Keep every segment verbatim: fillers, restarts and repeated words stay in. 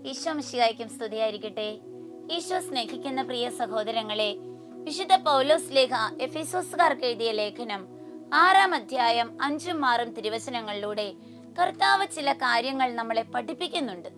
ഈശോ മിശിഹായ്ക്കും സ്തുതിയായിരിക്കട്ടെ. ഈശോ സ്നേഹിക്കുന്ന പ്രിയ സഹോദരങ്ങളെ, വിശുദ്ധ പൗലോസ് ലേഖ എഫെസോസുകാർക്ക് എഴുതിയ ലേഖനം ആറാം അധ്യായം അഞ്ചും ആറും തിരുവചനങ്ങളിലൂടെ കർത്താവ് ചില കാര്യങ്ങൾ നമ്മളെ പഠിപ്പിക്കുന്നുണ്ട്.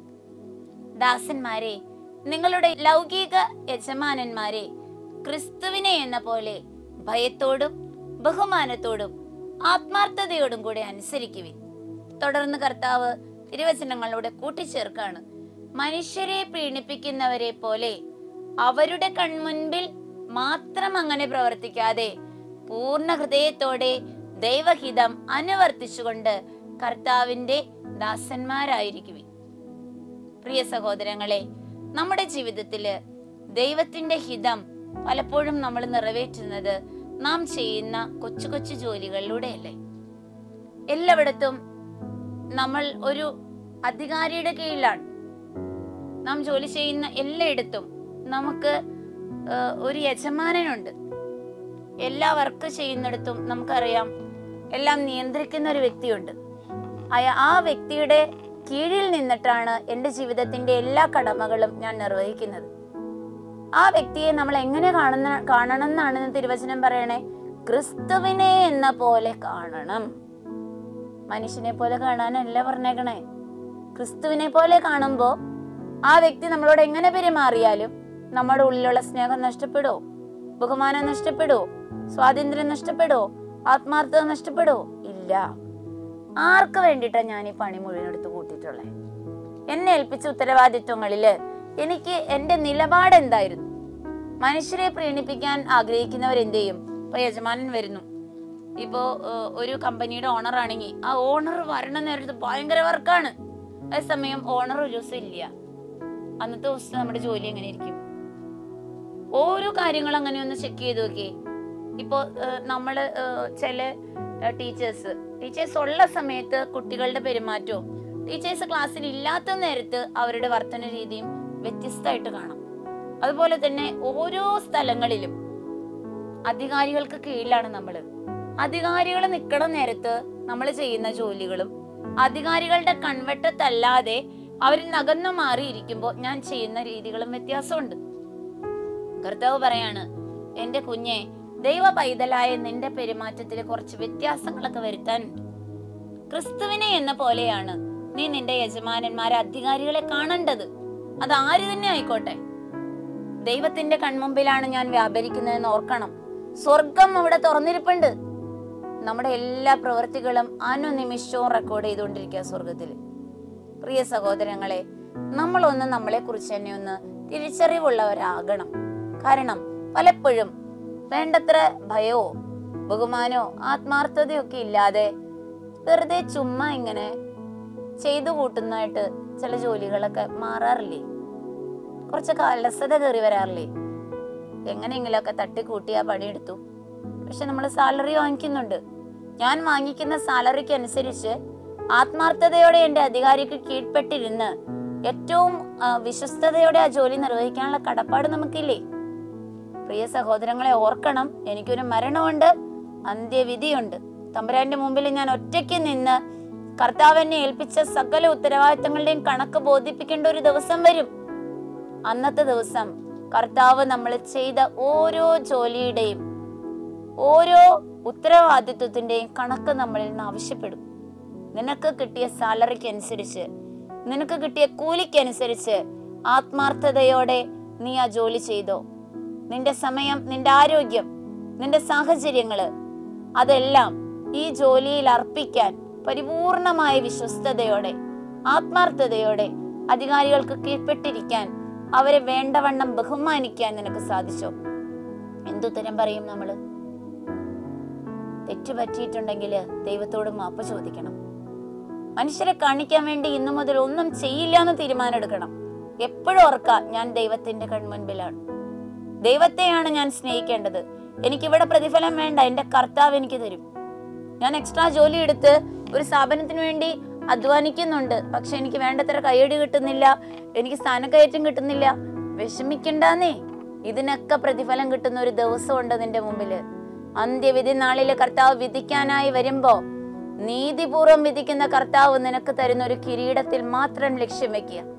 ദാസന്മാരെ, നിങ്ങളുടെ ലൗകിക യജമാനന്മാരെ ക്രിസ്തുവിനെ എന്ന പോലെ ഭയത്തോടും ബഹുമാനത്തോടും ആത്മാർത്ഥതയോടും കൂടെ അനുസരിക്കുവിൻ. തുടർന്ന് കർത്താവ് തിരുവചനങ്ങളിലൂടെ കൂട്ടിച്ചേർക്കാണ്, മനുഷ്യരെ പ്രീണിപ്പിക്കുന്നവരെ പോലെ അവരുടെ കൺമുൻപിൽ മാത്രം അങ്ങനെ പ്രവർത്തിക്കാതെ പൂർണ്ണ ഹൃദയത്തോടെ ദൈവഹിതം അനുവർത്തിച്ചുകൊണ്ട് കർത്താവിന്റെ ദാസന്മാരായിരിക്കുവിൻ. പ്രിയ സഹോദരങ്ങളെ, നമ്മുടെ ജീവിതത്തില് ദൈവത്തിന്റെ ഹിതം പലപ്പോഴും നമ്മൾ നിറവേറ്റുന്നത് നാം ചെയ്യുന്ന കൊച്ചു കൊച്ചു ജോലികളിലൂടെയല്ലേ. എല്ലായിടത്തും നമ്മൾ ഒരു അധികാരിയുടെ കീഴിലാണ്. നാം ജോലി ചെയ്യുന്ന എല്ലായിടത്തും നമുക്ക് ഒരു യജമാനനുണ്ട്. എല്ലാ വർക്ക് ചെയ്യുന്നിടത്തും നമുക്കറിയാം, എല്ലാം നിയന്ത്രിക്കുന്ന ഒരു വ്യക്തിയുണ്ട്. ആ വ്യക്തിയുടെ കീഴിൽ നിന്നിട്ടാണ് എൻ്റെ ജീവിതത്തിന്റെ എല്ലാ കടമകളും ഞാൻ നിർവഹിക്കുന്നത്. ആ വ്യക്തിയെ നമ്മൾ എങ്ങനെ കാണുന്ന കാണണം എന്നാണ് തിരുവചനം പറയണേ? ക്രിസ്തുവിനെ എന്ന പോലെ കാണണം. മനുഷ്യനെ പോലെ കാണാനല്ല പറഞ്ഞേക്കണേ. ക്രിസ്തുവിനെ പോലെ കാണുമ്പോ ആ വ്യക്തി നമ്മളോട് എങ്ങനെ പെരുമാറിയാലും നമ്മുടെ ഉള്ളിലുള്ള സ്നേഹം നഷ്ടപ്പെടോ? ബഹുമാനം നഷ്ടപ്പെടോ? സ്വാതന്ത്ര്യം നഷ്ടപ്പെടോ? ആത്മാർത്ഥത നഷ്ടപ്പെടോ? ഇല്ല. ആർക്ക് വേണ്ടിയിട്ടാ ഞാൻ ഈ പണി മുഴുവൻ എടുത്ത് കൂട്ടിയിട്ടുള്ളേ? എന്നെ ഏൽപ്പിച്ച ഉത്തരവാദിത്വങ്ങളില് എനിക്ക് എന്റെ നിലപാട് എന്തായിരുന്നു? മനുഷ്യരെ പ്രീണിപ്പിക്കാൻ ആഗ്രഹിക്കുന്നവരെന്ത് ചെയ്യും? ഇപ്പൊ യജമാനൻ വരുന്നു, ഇപ്പോ ഒരു കമ്പനിയുടെ ഓണർ ആണെങ്കിൽ ആ ഓണർ വരണ നേരത്ത് ഭയങ്കര വർക്കാണ്. അതേസമയം ഓണർ ഒരു ദിവസം ഇല്ല. അന്നത്തെ ദിവസം നമ്മുടെ ജോലി എങ്ങനെ ഇരിക്കും? ഓരോ കാര്യങ്ങളും അങ്ങനെ ഒന്ന് ചെക്ക് ചെയ്ത് നോക്കി. ഇപ്പോ നമ്മള് ചില ടീച്ചേഴ്സ് ടീച്ചേഴ്സ് ഉള്ള സമയത്ത് കുട്ടികളുടെ പെരുമാറ്റവും ടീച്ചേഴ്സ് ക്ലാസ്സിൽ ഇല്ലാത്ത നേരത്ത് അവരുടെ വർത്തന രീതിയും വ്യത്യസ്തമായിട്ട് കാണാം. അതുപോലെ തന്നെ ഓരോ സ്ഥലങ്ങളിലും അധികാരികൾക്ക് കീഴിലാണ് നമ്മള്. അധികാരികൾ നിൽക്കണ നേരത്ത് നമ്മൾ ചെയ്യുന്ന ജോലികളും അധികാരികളുടെ കൺവെട്ടത്തല്ലാതെ അവർ നകന്നു മാറിയിരിക്കുമ്പോൾ ഞാൻ ചെയ്യുന്ന രീതികളും വ്യത്യാസമുണ്ട്. കർത്താവ് പറയാണ്, എന്റെ കുഞ്ഞെ, ദൈവ പൈതലായ നിന്റെ പെരുമാറ്റത്തിൽ കുറച്ച് വ്യത്യാസങ്ങളൊക്കെ വരുത്താനുണ്ട്. ക്രിസ്തുവിനെ എന്ന പോലെയാണ് നീ നിന്റെ യജമാനന്മാരെ, അധികാരികളെ കാണേണ്ടത്. അത് ആര് തന്നെ ആയിക്കോട്ടെ. ദൈവത്തിന്റെ കൺമുമ്പിലാണ് ഞാൻ വ്യാപരിക്കുന്നതെന്ന് ഓർക്കണം. സ്വർഗം അവിടെ തുറന്നിരിപ്പുണ്ട്. നമ്മുടെ എല്ലാ പ്രവൃത്തികളും അനുനിമിഷവും റെക്കോർഡ് ചെയ്തുകൊണ്ടിരിക്കുക സ്വർഗത്തില്. പ്രിയ സഹോദരങ്ങളെ, നമ്മളൊന്ന് നമ്മളെ കുറിച്ച് തന്നെ ഒന്ന് തിരിച്ചറിവുള്ളവരാകണം. കാരണം പലപ്പോഴും വേണ്ടത്ര ഭയമോ ബഹുമാനോ ആത്മാർത്ഥതയോ ഒക്കെ ഇല്ലാതെ വെറുതെ ചുമ്മാ ഇങ്ങനെ ചെയ്തു കൂട്ടുന്നതായിട്ട് ചില ജോലികളൊക്കെ മാറാറില്ലേ? കുറച്ചൊക്കെ അലസത കയറി വരാറില്ലേ? എങ്ങനെയെങ്കിലുമൊക്കെ തട്ടിക്കൂട്ടി ആ പണിയെടുത്തു. പക്ഷെ നമ്മൾ സാലറി വാങ്ങിക്കുന്നുണ്ട്. ഞാൻ വാങ്ങിക്കുന്ന സാലറിക്ക് അനുസരിച്ച് ആത്മാർത്ഥതയോടെ എൻ്റെ അധികാരിക്ക് കീഴ്പ്പെട്ടിരുന്ന് ഏറ്റവും വിശ്വസ്തയോടെ ആ ജോലി നിർവഹിക്കാനുള്ള കടപ്പാട് നമുക്കില്ലേ? പ്രിയ സഹോദരങ്ങളെ, ഓർക്കണം, എനിക്കൊരു മരണമുണ്ട്, അന്ത്യവിധിയുണ്ട്. തമ്പുരാന്റെ മുമ്പിൽ ഞാൻ ഒറ്റയ്ക്ക് നിന്ന് കർത്താവ് എന്നെ ഏൽപ്പിച്ച സകല ഉത്തരവാദിത്തങ്ങളുടെയും കണക്ക് ബോധിപ്പിക്കേണ്ട ഒരു ദിവസം വരും. അന്നത്തെ ദിവസം കർത്താവ് നമ്മൾ ചെയ്ത ഓരോ ജോലിയുടെയും ഓരോ ഉത്തരവാദിത്വത്തിന്റെയും കണക്ക് നമ്മളിൽ നിന്ന് ആവശ്യപ്പെടും. നിനക്ക് കിട്ടിയ സാലറിക്ക് അനുസരിച്ച്, നിനക്ക് കിട്ടിയ കൂലിക്ക് അനുസരിച്ച് ആത്മാർത്ഥതയോടെ നീ ആ ജോലി ചെയ്തോ? നിന്റെ സമയം, നിന്റെ ആരോഗ്യം, നിന്റെ സാഹചര്യങ്ങള് അതെല്ലാം ഈ ജോലിയിൽ അർപ്പിക്കാൻ പരിപൂർണമായ വിശ്വസ്തയോടെ ആത്മാർത്ഥതയോടെ അധികാരികൾക്ക് കീഴ്പ്പെട്ടിരിക്കാൻ, അവരെ വേണ്ടവണ്ണം ബഹുമാനിക്കാൻ നിനക്ക് സാധിച്ചോ? എന്തുത്തരം പറയും നമ്മള്? തെറ്റുപറ്റിയിട്ടുണ്ടെങ്കിൽ ദൈവത്തോട് മാപ്പ് ചോദിക്കണം. മനുഷ്യരെ കാണിക്കാൻ വേണ്ടി ഇന്നു മുതൽ ഒന്നും ചെയ്യില്ല എന്ന് തീരുമാനം എടുക്കണം. എപ്പോഴും ഓർക്ക, ഞാൻ ദൈവത്തിന്റെ കൺമുൻപിലാണ്. ദൈവത്തെയാണ് ഞാൻ സ്നേഹിക്കേണ്ടത്. എനിക്കിവിടെ പ്രതിഫലം വേണ്ട, എന്റെ കർത്താവ് എനിക്ക് തരും. ഞാൻ എക്സ്ട്രാ ജോലി എടുത്ത് ഒരു സ്ഥാപനത്തിന് വേണ്ടി അധ്വാനിക്കുന്നുണ്ട്, പക്ഷെ എനിക്ക് വേണ്ടത്ര കയ്യടി കിട്ടുന്നില്ല, എനിക്ക് സ്ഥാനക്കയറ്റം കിട്ടുന്നില്ല. വിഷമിക്കണ്ടെന്നേ, ഇതിനൊക്കെ പ്രതിഫലം കിട്ടുന്ന ഒരു ദിവസമുണ്ട് നിന്റെ മുമ്പില്. അന്ത്യവിധി നാളില് കർത്താവ് വിധിക്കാനായി വരുമ്പോ നീതിപൂർവം വിധിക്കുന്ന കർത്താവ് നിനക്ക് തരുന്ന ഒരു കിരീടത്തിൽ മാത്രം ലക്ഷ്യം വെക്കുക.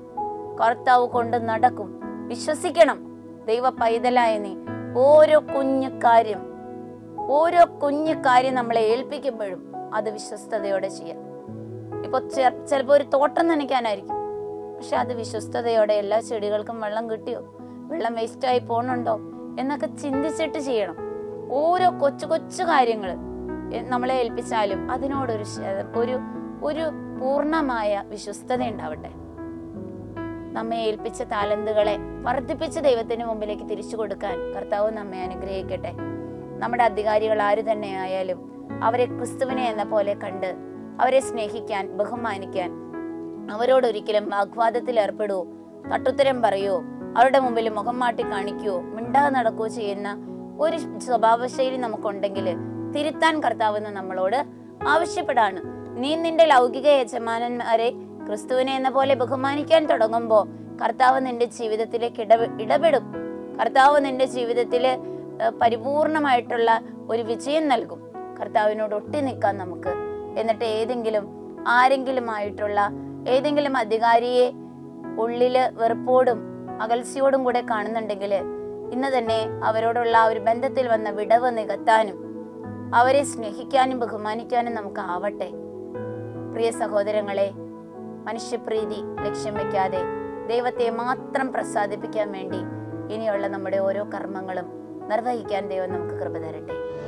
കർത്താവ് കൊണ്ട് നടക്കും. വിശ്വസിക്കണം. ദൈവ പൈതലായ നീ ഓരോ കുഞ്ഞു കാര്യം ഓരോ കുഞ്ഞു കാര്യം നമ്മളെ ഏൽപ്പിക്കുമ്പോഴും അത് വിശ്വസ്തയോടെ ചെയ്യാം. ഇപ്പൊ ചിലപ്പോ ഒരു തോട്ടം നനയ്ക്കാനായിരിക്കും, പക്ഷെ അത് വിശ്വസ്തയോടെ എല്ലാ ചെടികൾക്കും വെള്ളം കിട്ടിയോ, വെള്ളം വേസ്റ്റ് ആയി പോണുണ്ടോ എന്നൊക്കെ ചിന്തിച്ചിട്ട് ചെയ്യണം. ഓരോ കൊച്ചു കൊച്ചു കാര്യങ്ങൾ നമ്മളെ ഏൽപ്പിച്ചാലും അതിനോടൊരു ഒരു ഒരു പൂർണ്ണമായ വിശ്വസ്തത ഉണ്ടാവട്ടെ. നമ്മെ ഏൽപ്പിച്ച താലന്തുകളെ വർദ്ധിപ്പിച്ച് ദൈവത്തിന് മുമ്പിലേക്ക് തിരിച്ചു കൊടുക്കാൻ കർത്താവ് നമ്മെ അനുഗ്രഹിക്കട്ടെ. നമ്മുടെ അധികാരികൾ ആര് തന്നെ ആയാലും അവരെ ക്രിസ്തുവിനെ എന്ന പോലെ കണ്ട് അവരെ സ്നേഹിക്കാൻ, ബഹുമാനിക്കാൻ, അവരോടൊരിക്കലും വാഗ്വാദത്തിൽ ഏർപ്പെടുവോ, തട്ടുത്തരം പറയുവോ, അവരുടെ മുമ്പിൽ മുഖം മാറ്റി കാണിക്കുകയോ മിണ്ടാതെ നടക്കുകയോ ചെയ്യുന്ന ഒരു സ്വഭാവശൈലി നമുക്കുണ്ടെങ്കിൽ തിരുത്താൻ കർത്താവെന്ന് നമ്മളോട് ആവശ്യപ്പെടാണ്. നീ നിന്റെ ലൗകിക യജമാനന്മാരെ ക്രിസ്തുവിനെ എന്ന പോലെ ബഹുമാനിക്കാൻ തുടങ്ങുമ്പോ കർത്താവ് നിന്റെ ജീവിതത്തിലേക്ക് ഇട ഇടപെടും കർത്താവ് നിന്റെ ജീവിതത്തില് പരിപൂർണമായിട്ടുള്ള ഒരു വിജയം നൽകും. കർത്താവിനോട് ഒട്ടി നിൽക്കാൻ നമുക്ക്. എന്നിട്ട് ഏതെങ്കിലും ആരെങ്കിലും ആയിട്ടുള്ള ഏതെങ്കിലും അധികാരിയെ ഉള്ളില് വെറുപ്പോടും അകൽച്ചയോടും കൂടെ കാണുന്നുണ്ടെങ്കിൽ ഇന്ന് തന്നെ അവരോടുള്ള ഒരു ബന്ധത്തിൽ വന്ന വിടവ് നികത്താനും അവരെ സ്നേഹിക്കാനും ബഹുമാനിക്കാനും നമുക്ക് ആവട്ടെ. പ്രിയ സഹോദരങ്ങളെ, മനുഷ്യപ്രീതി ലക്ഷ്യം വെക്കാതെ ദൈവത്തെ മാത്രം പ്രസാദിപ്പിക്കാൻ വേണ്ടി ഇനിയുള്ള നമ്മുടെ ഓരോ കർമ്മങ്ങളും നിർവഹിക്കാൻ ദൈവം നമുക്ക് കൃപ തരട്ടെ.